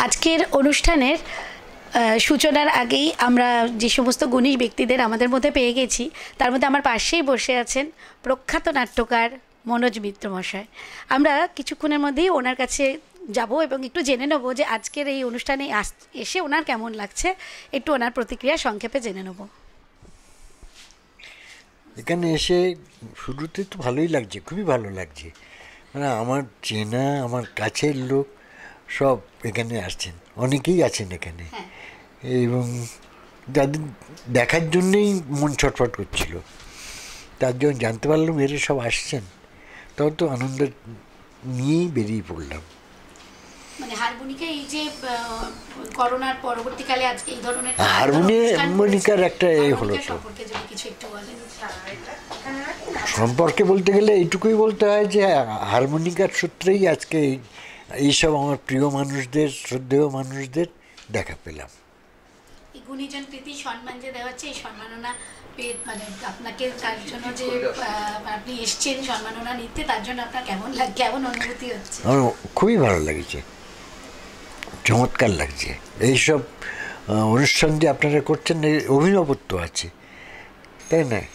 আজকের অনুষ্ঠানের সূচনার আগেই আমরা যে সমস্ত গুণী ব্যক্তিদের আমাদের মধ্যে পেয়ে গেছি, তার মধ্যে আমার পাশেই বসে আছেন প্রখ্যাত নাট্যকার মনোজ মিত্র মশাই। আমরা কিছুক্ষণের মধ্যেই ওনার কাছে যাব এবং একটু জেনে নেব যে আজকের এই অনুষ্ঠানে এসে ওনার কেমন লাগছে, একটু ওনার প্রতিক্রিয়া সংক্ষেপে জেনে নেব। এখানে এসে শুরুতে তো ভালোই লাগছে, খুবই ভালো লাগছে। মানে আমার চেনা, আমার কাছের লোক সব এখানে আসছেন, অনেকেই আছেন এখানে, এবং যাদের দেখার জন্যেই মন ছটফট করছিল, তার জন্য জানতে পারলাম এরা সব আসছেন, তখন তো আনন্দ নিয়েই বেরিয়ে পড়লাম। মানে হারমোনিকা এই যে করোনার পরবর্তীকালে আজকে এই ধরনের হারমোনিকার একটা হলো তো সম্পর্কে বলতে গেলে এইটুকুই বলতে হয় যে হারমোনিকার সূত্রেই আজকে এইসব আমার প্রিয় মানুষদের, শ্রদ্ধেয় মানুষদের দেখা পেলাম। এই গুণীজন প্রীতি সম্মান যে দেওয়া হচ্ছে, এই সম্মাননা মানে আপনাকে তার জন্য যে আপনি এসছেন সম্মাননা নিতে, তার জন্য আপনার কেমন অনুভূতি হচ্ছে? আমার খুবই ভালো লাগছে, চমৎকার লাগছে। এইসব অনুষ্ঠান যে আপনারা করছেন, অভিনবত্ব আছে, তাই না?